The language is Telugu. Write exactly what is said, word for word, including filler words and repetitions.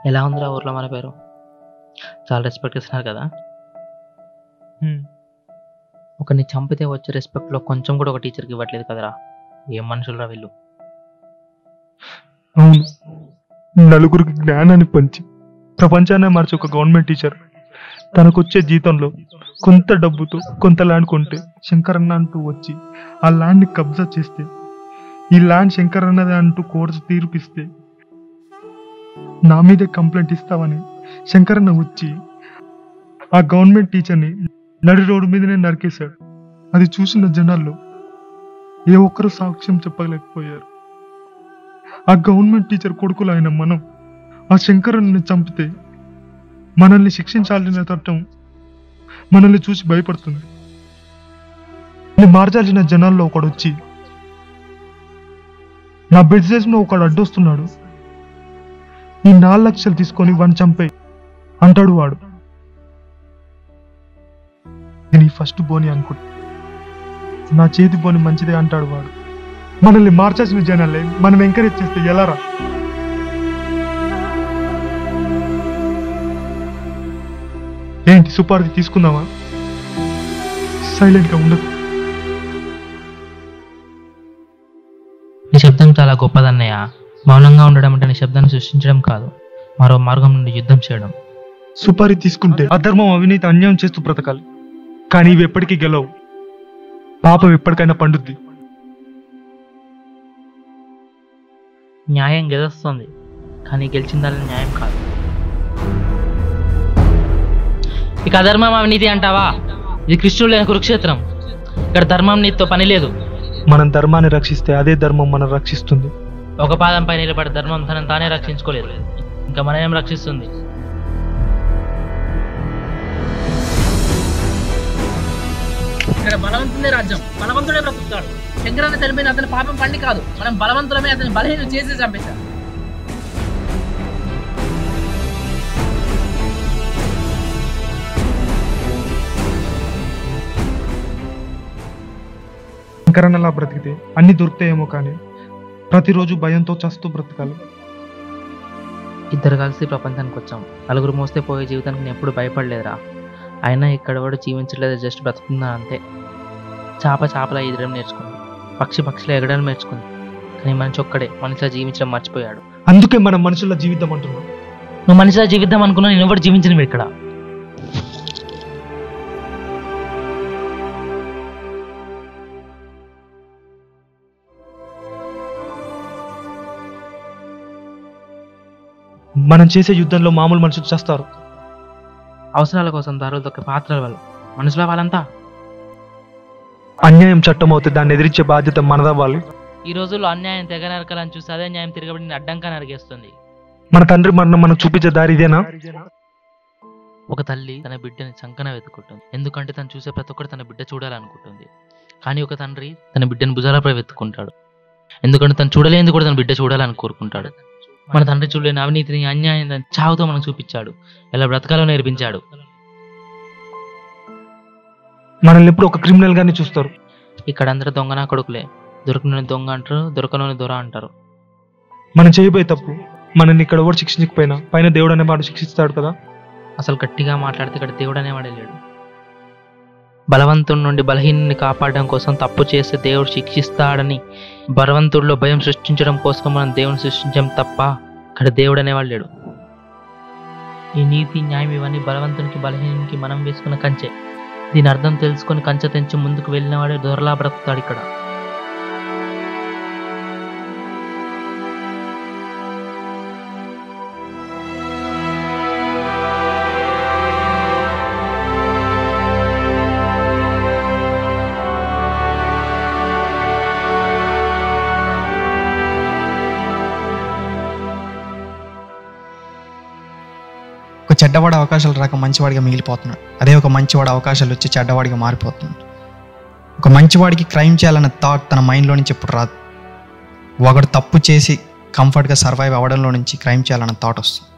ఎలా ఉందిరా ఊర్లో మన పేరు? చాలా రెస్పెక్ట్ ఇస్తున్నారు కదా. ఒకరిని చంపితే వచ్చే రెస్పెక్ట్లో కొంచెం కూడా ఒక టీచర్కి ఇవ్వట్లేదు కదరా. ఏం మనుషులరా వీళ్ళు. అవును, నలుగురికి జ్ఞానాన్ని పంచి ప్రపంచాన్ని మార్చి ఒక గవర్నమెంట్ టీచర్ తనకొచ్చే జీతంలో కొంత డబ్బుతో కొంత ల్యాండ్ కొంటే శంకరన్న అంటూ వచ్చి ఆ ల్యాండ్ని కబ్జా చేస్తే, ఈ ల్యాండ్ శంకరన్నదే అంటూ కోర్టు తీర్పిస్తే నా మీదే కంప్లైంట్ ఇస్తావని శంకరన్న వచ్చి ఆ గవర్నమెంట్ టీచర్ని నడి రోడ్డు మీదనే నరికేశాడు. అది చూసిన జనాల్లో ఏ ఒక్కరు సాక్ష్యం చెప్పలేకపోయారు. ఆ గవర్నమెంట్ టీచర్ కొడుకులు అయిన మనం ఆ శంకరన్నని చంపితే మనల్ని శిక్షించాలనే చట్టం మనల్ని చూసి భయపడుతుంది. మార్చాల్సిన జనాల్లో ఒకడు వచ్చి నా బిజినెస్ లో ఒకడు అడ్డొస్తున్నాడు, ఈ నాలుగు లక్షలు తీసుకొని వాడిని చంపే అంటాడు. వాడు నేను ఫస్ట్ బోని అనుకుంటా, నా చేతి బోని మంచిదే అంటాడు వాడు. మనల్ని మార్చాల్సిన జనాలే మనం ఎంకరేజ్ చేస్తే ఎలా రా? ఏంటి సుపారీ తీసుకుందామా? సైలెంట్ గా ఉండదు. నీ శబ్దం చాలా గొప్పదన్నయ్య. మౌనంగా ఉండడం అంటే నీ శబ్దాన్ని సృష్టించడం కాదు, మరో మార్గం నుండి యుద్ధం చేయడం. సుపారీ తీసుకుంటే అధర్మం అవినీతి అన్యాయం చేస్తూ బ్రతకాలి, కానీ ఇవి ఎప్పటికీ గెలవు. పాపం ఎప్పటికైనా పండుద్ది. న్యాయం గెలుస్తుంది, కానీ గెలిచిందాలని న్యాయం కాదు. ఇక అధర్మం అవినీతి అంటావా? ఇది కృష్ణుడు లేని కురుక్షేత్రం. ఇక్కడ ధర్మం నీతో పని లేదు. మనం ధర్మాన్ని రక్షిస్తే అదే ధర్మం మనం రక్షిస్తుంది. ఒక పాదంపై నిలబడి ధర్మం తనని తానే రక్షించుకోలేదు, ఇంకా మనం ఏం రక్షిస్తుంది? ఇక్కడ బలవంతుడే రాజ్యం, బలవంతుడే బ్రతుకుతాడు. శంకరన్న తెలిపిన అతని పాపం పండి కాదు, మనం బలవంతులమే అతని బలహీనం చేసి చంపేశాం. శంకరన్నలా బ్రతికితే అన్ని దొరుకుతాయేమో, కానీ ప్రతిరోజు భయంతో చస్తూ బ్రతకాలి. ఇద్దరు కలిసి ప్రపంచానికి వచ్చాం. నలుగురు మోస్తే పోయే జీవితానికి నేను ఎప్పుడు భయపడలేదురా. అయినా ఇక్కడ కూడా జీవించలేదు, జస్ట్ బ్రతుకుతున్నా అంతే. చేప చేపల ఎగరడం నేర్చుకుంది, పక్షి పక్షిలో ఎగరడం నేర్చుకుంది, కానీ మనిషి ఒక్కడే మనిషిలా జీవించడం మర్చిపోయాడు. అందుకే మనం మనుషుల జీవితం అంటున్నాం. నువ్వు మనిషిలా జీవిద్దాం అనుకున్నా, నేను ఎవరు జీవించను ఇక్కడ. మనం చేసే యుద్ధంలో మామూలు మనుషులు చేస్తారు. అవసరాల కోసం దారులు దొక్కే పాత్రల వల్ల మనుషుల వాళ్ళంతా. అన్యాయం చట్టం అవుతే దాన్ని ఎదిరించే బాధ్యత మనదవ్వాలి. ఈ రోజుల్లో అన్యాయం తెగ నరకాలని చూసి అదే న్యాయం తిరగబడి అడ్డంగా నరిగేస్తుంది. మన తండ్రి మరణం మనం చూపించే దారి ఇదేనా? ఒక తల్లి తన బిడ్డని చంకన వెతుకుంటుంది, ఎందుకంటే తను చూసే ప్రతి ఒక్కరు తన బిడ్డ చూడాలనుకుంటుంది. కానీ ఒక తండ్రి తన బిడ్డని భుజాలపై వెతుకుంటాడు, ఎందుకంటే తను చూడలేంది కూడా తన బిడ్డ చూడాలని కోరుకుంటాడు. మన తండ్రి చూడలేని అవినీతిని అన్యాయం చావుతో మనకు చూపించాడు, ఎలా బ్రతకాలో నేర్పించాడు. మనల్ని ఎప్పుడు ఒక క్రిమినల్ గానే చూస్తారు. ఇక్కడ అందరూ దొంగనా కొడుకులే, దొరకనని దొంగ అంటారు, దొరకనని దొర అంటారు. మనం చేయబోయే తప్పు మనల్ని ఇక్కడ ఎవరు శిక్షించకపోయినా పైన దేవుడు అనేవాడు శిక్షిస్తాడు కదా. అసలు గట్టిగా మాట్లాడితే ఇక్కడ దేవుడు అనేవాడే లేడు. బలవంతుడి నుండి బలహీనుని కాపాడడం కోసం తప్పు చేస్తే దేవుడు శిక్షిస్తాడని బలవంతుడిలో భయం సృష్టించడం కోసం మనం దేవుని సృష్టించాం తప్ప ఇక్కడ దేవుడు అనేవాడు లేడు. ఈ నీతి న్యాయం ఇవన్నీ బలవంతునికి బలహీనునికి మనం వేసుకున్న కంచె. దీని అర్థం తెలుసుకొని కంచె తెంచి ముందుకు వెళ్ళిన వాడే దొరలా బ్రతుకుతాడు ఇక్కడ. ఒక చెడ్డవాడి అవకాశాలు రాక మంచివాడిగా మిగిలిపోతున్నాడు. అదే ఒక మంచివాడి అవకాశాలు వచ్చి చెడ్డవాడిగా మారిపోతున్నాడు. ఒక మంచివాడికి క్రైమ్ చేయాలన్న థాట్ తన మైండ్లో నుంచి ఎప్పుడు రాదు. ఒకడు తప్పు చేసి కంఫర్ట్గా సర్వైవ్ అవ్వడంలో నుంచి క్రైమ్ చేయాలన్న థాట్ వస్తుంది.